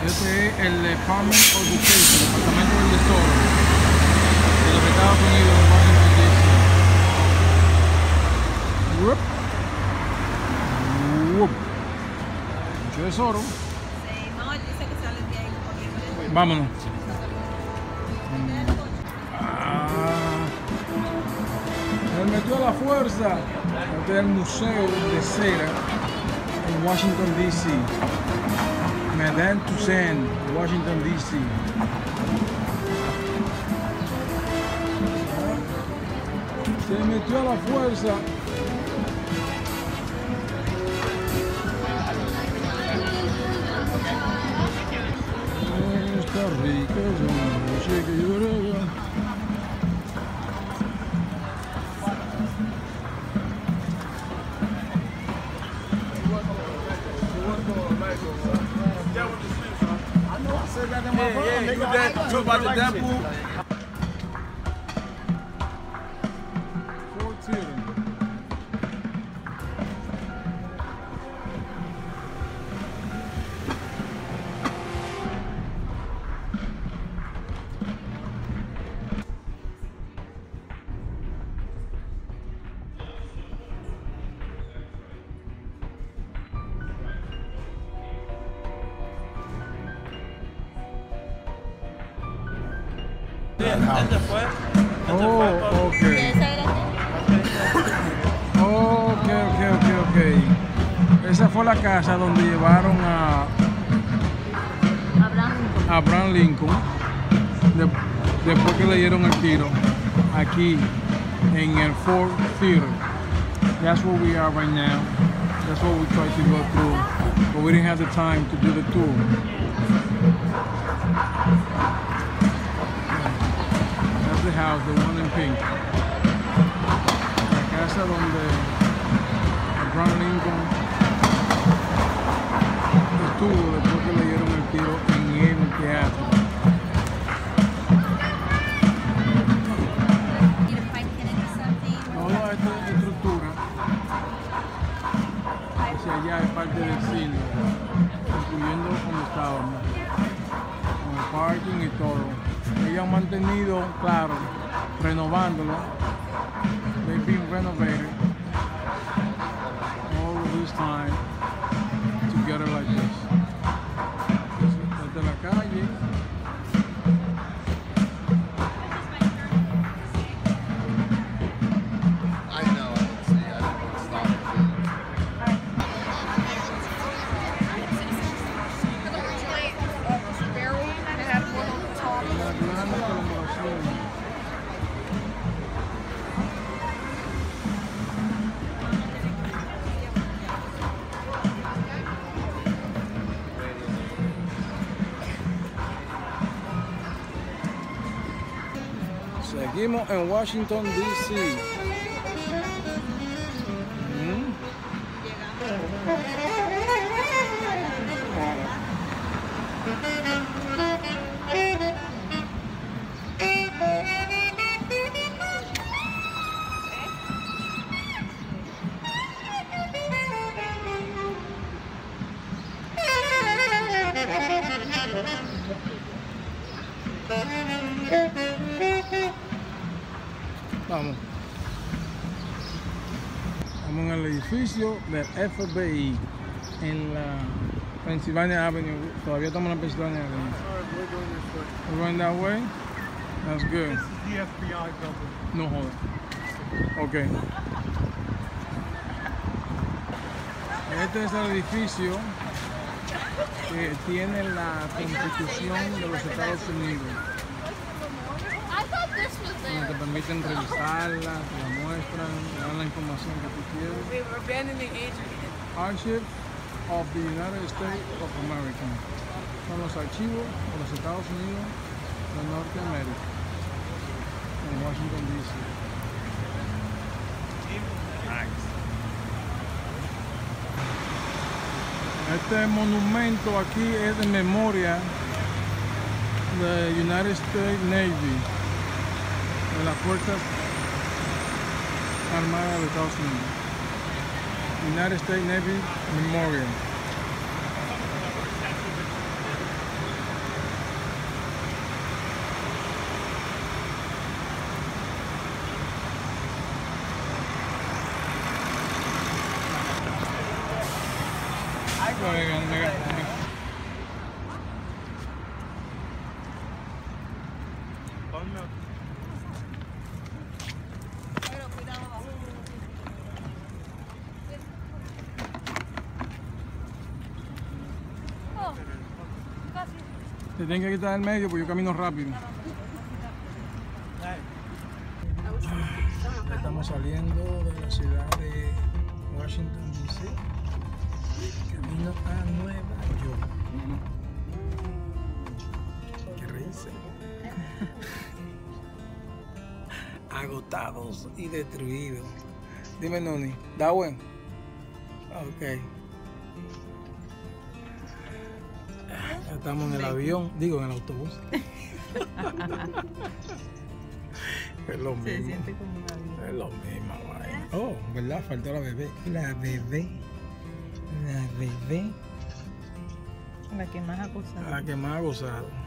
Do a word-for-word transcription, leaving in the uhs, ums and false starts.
Este es el Department of Education, el Departamento del Tesoro de los Estados Unidos de Washington, D C. Whoop. Whoop. Mucho tesoro. Sí, no, él dice que sale de ahí. Vámonos. Ah, él metió a la fuerza. Este es el Museo de Cera en Washington, D C. Madame Tussauds, Washington, D C. Se metió a la fuerza. Está rica, yo no sé qué lloraba. Yeah, yeah, you that talk about the Deadpool. Ford Theater. Este fue. Oh, ok. ¿Esa era Ok, ok, ok, ok. Esa fue la casa donde llevaron a Abraham Lincoln? a Abraham Lincoln de- después que le dieron el tiro aquí en el Ford Theater. That's where we are right now. That's what we tried to go through, but we didn't have the time to do the tour. That's the house, the one in pink. La casa donde Abraham Lincoln estuvo después que le dieron el tiro en el teatro. Toda esta estructura hacia allá es parte del cine, incluyendo donde estábamos, con el parking y todo. Ellos han mantenido, claro, renovándolo. They've been renovated all of this time together like this. Desde la calle. I know, I didn't see, I didn't want to stop it. La gran conmemoración. Seguimos en Washington, D C. Mm. Vamos. Estamos en el edificio del F B I en la Pennsylvania Avenue. Todavía estamos en la Pennsylvania Avenue. We're going this way. We're going that way? That's good. This is the F B I building. No joder. Ok. Este es el edificio que tiene la Constitución de los Estados Unidos, donde te permiten revisarla, te la muestran, te dan la información que tú quieres. We were abandoning Adrian. Archive of the United States of America. Son los archivos de los Estados Unidos de Norteamérica, en Washington, D C. Este monumento aquí es de memoria de United States Navy, de las Fuerzas Armadas de Estados Unidos. United States Navy Memorial. me, me, me, Pero cuidado abajo. Oh, casi. te tienen que quitar del medio porque yo camino rápido. Estamos saliendo de la ciudad de Washington, D C camino a Nueva York. Qué risa. Agotados y destruidos. Dime, Noni, ¿da bueno? Ok. Ya estamos en el avión, digo en el autobús. Es lo Se mismo. siente como una vida. Es lo mismo, vaina. Oh, ¿verdad? Faltó la bebé. La bebé. La bebé. La que más ha acusado. La que más ha gozado.